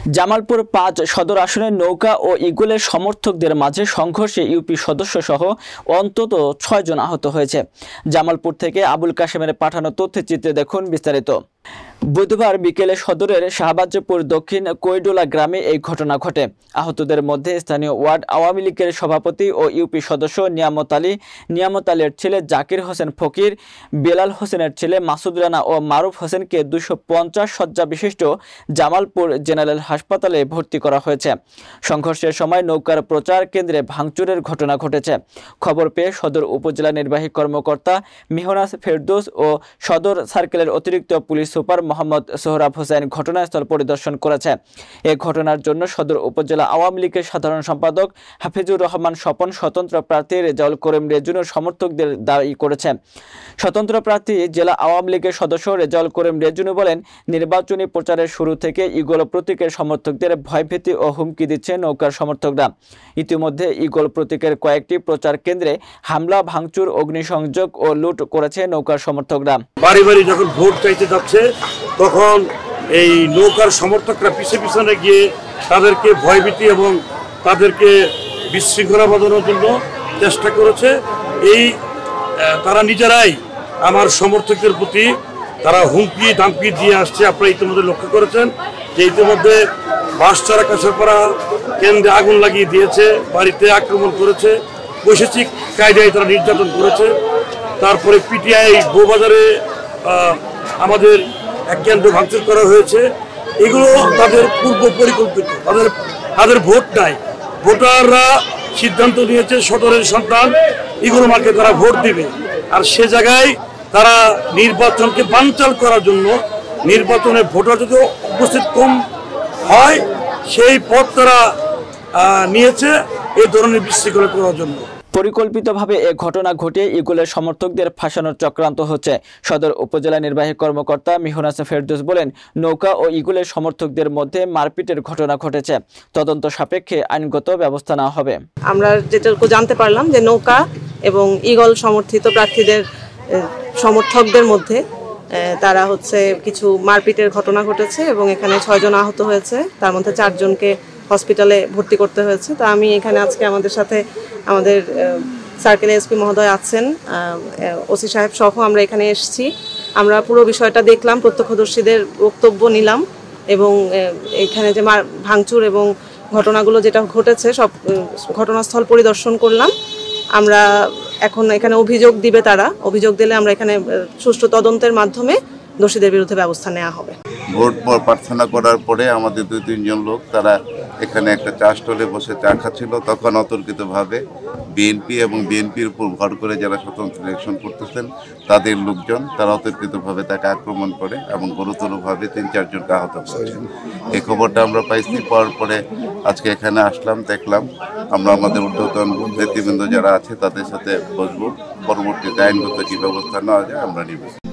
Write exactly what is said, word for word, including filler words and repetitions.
জামালপুর পাঁচ সদর আসনের নৌকা ও ইগলের সমর্থকদের মাঝে সংঘর্ষে ইউপি সদস্য সহ অন্তত ছয় জন আহত হয়েছে। জামালপুর থেকে আবুল কাশেমের পাঠানো তথ্যচিত্রে দেখুন বিস্তারিত। বুধবার বিকেলে সদরের শাহবাজপুর দক্ষিণ কৈডোলা গ্রামে এই ঘটনা ঘটে। আহতদের মধ্যে স্থানীয় ওয়ার্ড আওয়ামী লীগের সভাপতি ও ইউপি সদস্য নিয়ামত আলী, নিয়ামত আলীর ছেলে জাকির হোসেন ফকির, বেলাল হোসেনের ছেলে মাসুদ রানা ও মারুফ হোসেনকে দুশো পঞ্চাশ শয্যা বিশিষ্ট জামালপুর জেনারেল হাসপাতালে ভর্তি করা হয়েছে। সংঘর্ষের সময় নৌকার প্রচার কেন্দ্রে ভাঙচুরের ঘটনা ঘটেছে। খবর পেয়ে সদর উপজেলা নির্বাহী কর্মকর্তা মিহনাস ফেরদৌস ও সদর সার্কেলের অতিরিক্ত পুলিশ সুপার মোহাম্মদ সোহরাব হোসেন ঘটনাস্থল পরিদর্শন করেছে। এই ঘটনার জন্য সদর উপজেলা আওয়ামী লীগের সাধারণ সম্পাদক হাফিজুর রহমান স্বপন স্বতন্ত্র প্রার্থী রেজাউল করিম রেজুনের সমর্থকদের দায়ী করেছে। স্বতন্ত্র প্রার্থী জেলা আওয়ামী লীগের সদস্য রেজাউল করিম রেজুনু বলেন, নির্বাচনী প্রচারের শুরু থেকে ইগল প্রতীকের সমর্থকদের ভয়ভীতি ও হুমকি দিচ্ছে নৌকার সমর্থকরা। ইতিমধ্যে ইগল প্রতীকের কয়েকটি প্রচার কেন্দ্রে হামলা, ভাঙচুর, অগ্নিসংযোগ ও লুট করেছে নৌকার সমর্থকরা। বাড়ি বাড়ি যখন ভোট চাইতে যাচ্ছে তখন এই নৌকার সমর্থকরা পিছে পিছনে গিয়ে তাদেরকে ভয়ভীতি এবং তাদেরকে বিশৃঙ্খলা বাঁধানোর জন্য চেষ্টা করেছে। এই তারা নিজেরাই আমার সমর্থকদের প্রতি তারা হুমকি ধামকি দিয়ে আসছে। আপনারা ইতিমধ্যে লক্ষ্য করেছেন যে ইতিমধ্যে বাঁশচারা কাছাপাড়া কেন্দ্রে আগুন লাগিয়ে দিয়েছে, বাড়িতে আক্রমণ করেছে, বৈশাচিক কায়দায় তারা নির্যাতন করেছে। তারপরে পিটিআই বউবাজারে আমাদের এক কেন্দ্র ভাঙচুর করা হয়েছে। এগুলো তাদের পূর্ব পরিকল্পিত। তাদের তাদের ভোট নাই, ভোটাররা সিদ্ধান্ত নিয়েছে সদরের সন্তান এগুলো মার্কে তারা ভোট দিবে। আর সে জায়গায় তারা নির্বাচনকে বানচাল করার জন্য, নির্বাচনে ভোটার যদি উপস্থিত কম হয় সেই পথ তারা নিয়েছে এই ধরনের বিশৃঙ্খলা করার জন্য। পরিকল্পিতভাবে এ ঘটনা ঘটিয়ে ইগলের সমর্থকদের ফাঁসানোর চক্রান্ত হচ্ছে। সদর উপজেলা নির্বাহী কর্মকর্তা মিহনাস ফেরদৌস বলেন, নৌকা ও ইগলের সমর্থকদের মধ্যে মারপিটের ঘটনা ঘটেছে। তদন্ত সাপেক্ষে আইনগত ব্যবস্থা নেওয়া হবে। আমরা যেটুকু জানতে পারলাম যে নৌকা এবং ইগল সমর্থিত প্রার্থীদের সমর্থকদের মধ্যে তারা হচ্ছে কিছু মারপিটের ঘটনা ঘটেছে এবং এখানে ছয়জন আহত হয়েছে, তার মধ্যে চারজনকে হসপিটালে ভর্তি করতে হয়েছে। তো আমি এখানে আজকে আমাদের সাথে আমাদের সার্কেল এসপি মহোদয় আছেন, ওসি সাহেব সহ আমরা এখানে এসেছি। আমরা পুরো বিষয়টা দেখলাম, প্রত্যক্ষদর্শীদের বক্তব্য নিলাম এবং এখানে যে ভাঙচুর এবং ঘটনাগুলো যেটা ঘটেছে সব ঘটনাস্থল পরিদর্শন করলাম। আমরা এখন এখানে অভিযোগ দিবে, তারা অভিযোগ দিলে আমরা এখানে সুষ্ঠু তদন্তের মাধ্যমে দোষীদের বিরুদ্ধে ব্যবস্থা নেওয়া হবে। ভোট প্রার্থনা করার পরে আমাদের দুই তিনজন লোক তারা এখানে একটা চা স্টলে বসে চা খাচ্ছিল। তখন অতর্কিতভাবে বিএনপি এবং বিএনপির উপর ভর করে যারা স্বতন্ত্র ইলেকশন করতেছেন তাদের লোকজন তারা অতর্কিতভাবে তাকে আক্রমণ করে এবং গুরুতরভাবে তিন চারজনকে আহত করেছে। এই খবরটা আমরা পাইছি, পাওয়ার পরে আজকে এখানে আসলাম, দেখলাম। আমরা আমাদের ঊর্ধ্বতন নেতৃবৃন্দ যারা আছে তাদের সাথে বসবো, পরবর্তীতে আইনগত কী ব্যবস্থা নেওয়া যায় আমরা নিব।